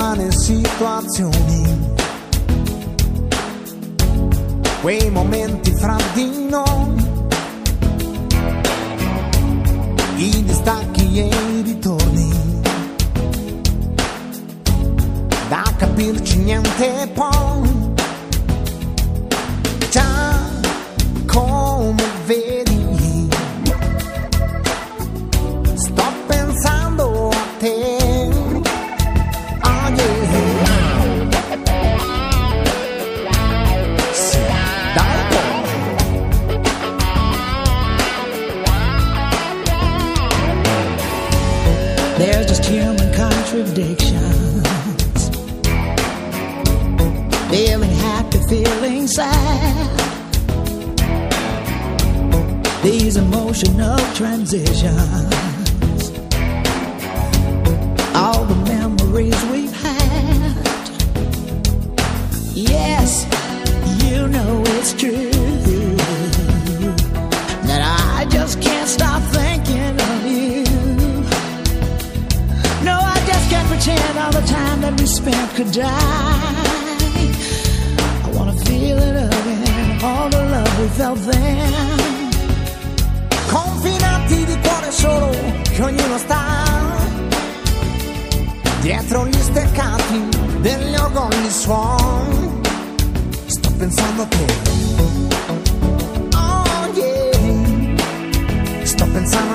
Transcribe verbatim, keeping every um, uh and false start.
strane situazioni, quei momenti fra di noi, i distacchi e i ritorni, da capirci niente poi. Già come vedi, sto pensando a te. Oh yeah. Sì, dai poi. There's just human contradictions, feeling happy, feeling sad. These emotional transitions, all the memories we've had. Yes, you know it's true that I just can't stop thinking of you. No, I just can't pretend all the time that we spent could die. I wanna feel it again, all the love we felt then. Confinati di cuore solo, che ognuno sta dietro gli steccati degli orgogli suoni. Sto pensando a te. Oh yeah. Sto pensando